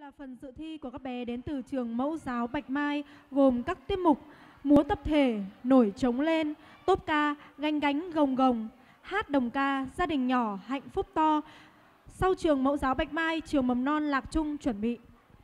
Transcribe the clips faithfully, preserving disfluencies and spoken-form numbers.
là phần dự thi của các bé đến từ trường Mẫu giáo Bạch Mai, gồm các tiết mục múa tập thể, nổi trống lên, tốp ca, gánh gánh gồng gồng, hát đồng ca, gia đình nhỏ, hạnh phúc to. Sau trường Mẫu giáo Bạch Mai, trường Mầm non Lạc Trung chuẩn bị.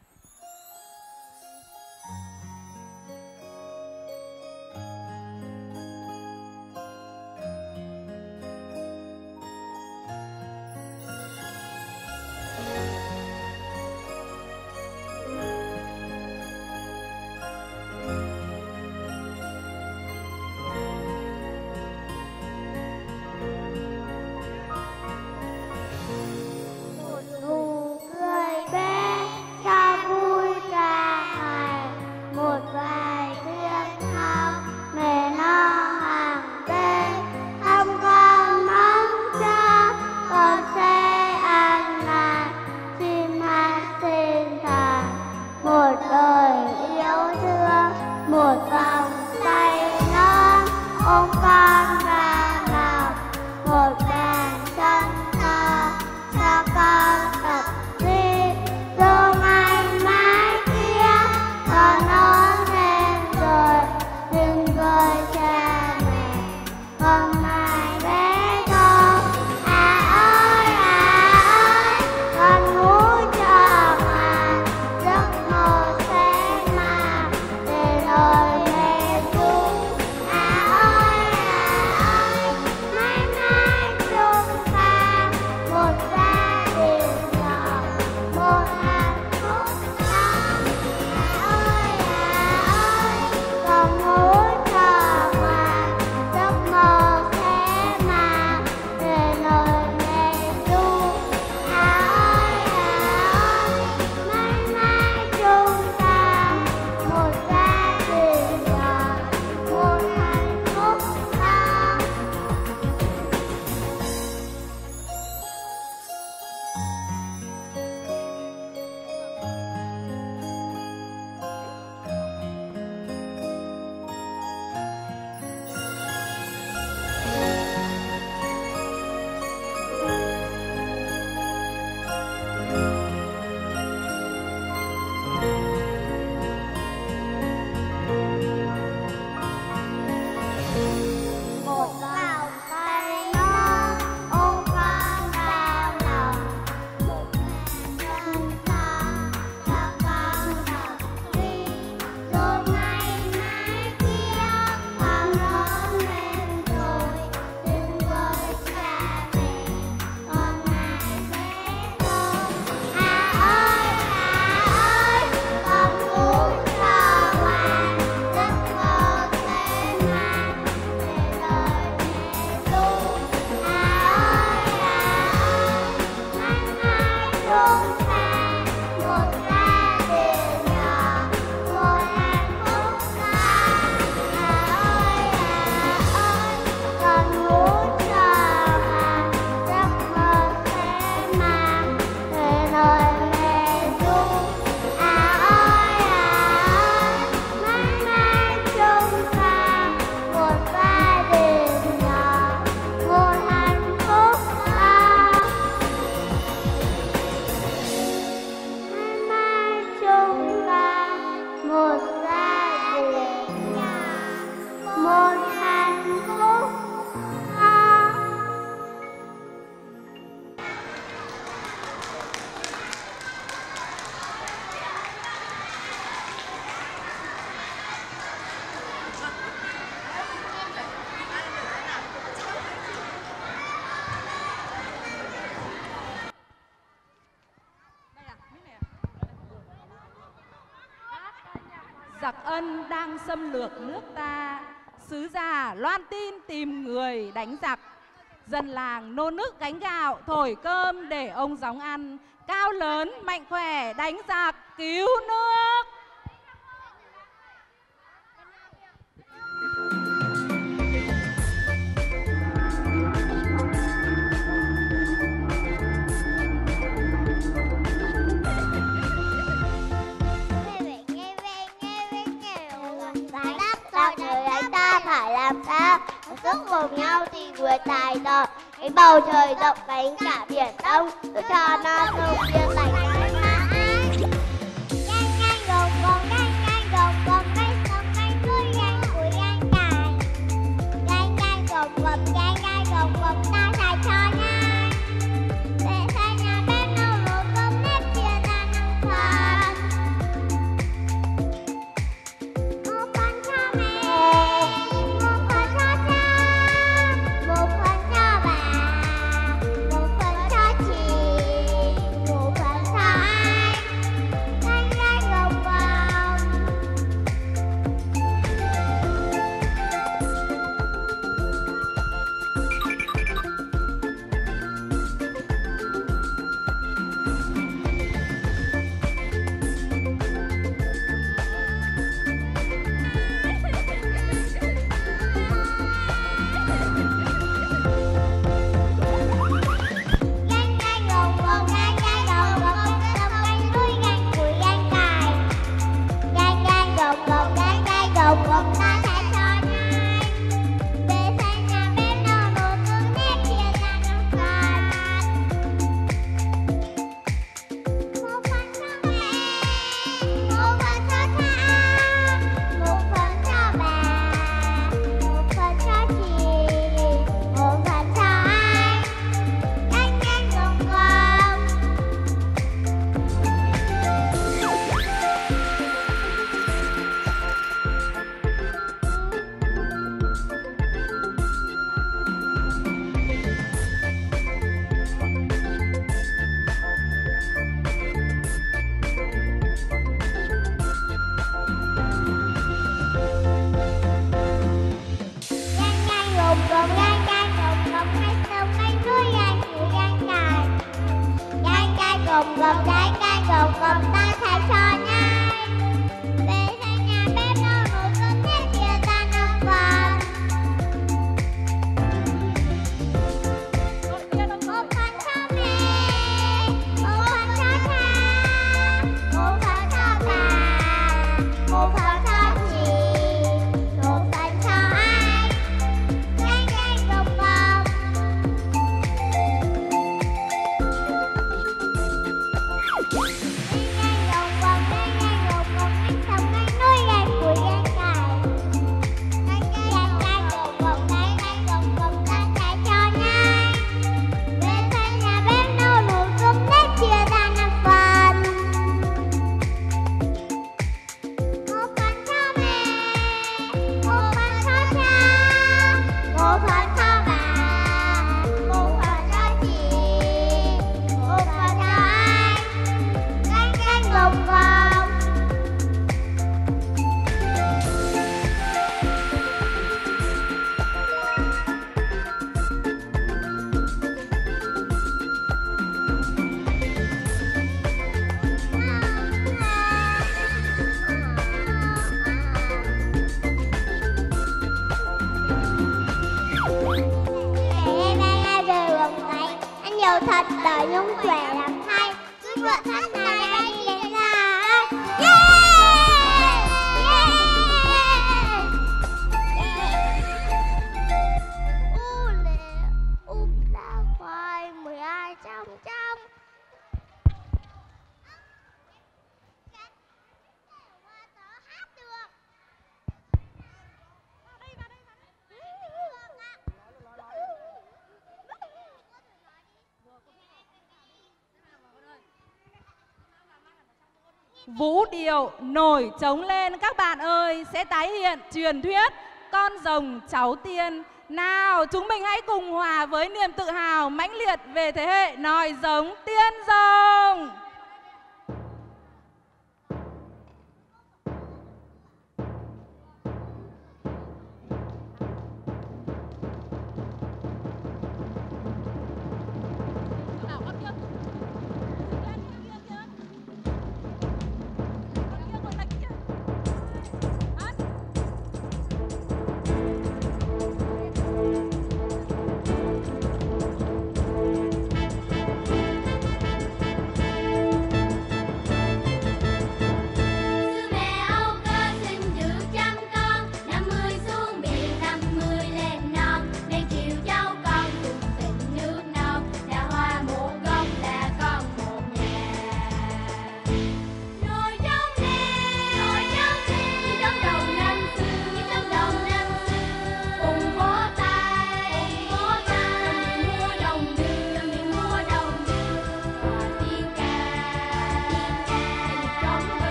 Giặc Ân đang xâm lược nước ta, sứ giả loan tin tìm người đánh giặc. Dân làng nô nức gánh gạo, thổi cơm để ông gióng ăn. Cao lớn, mạnh khỏe, đánh giặc, cứu nước. Làm sao sức cùng nhau thì người tài giỏi, cái bầu trời rộng cánh cả biển đông, tôi cho nó sông biên lạnh. nhung khỏe làm thay, cứ vợ thân này bay đi đến là yeah! U lệ úp lá khoai mười ai trong trong. Vũ điệu nổi trống lên các bạn ơi, sẽ tái hiện truyền thuyết con rồng cháu tiên. Nào chúng mình hãy cùng hòa với niềm tự hào mãnh liệt về thế hệ nòi giống tiên rồng.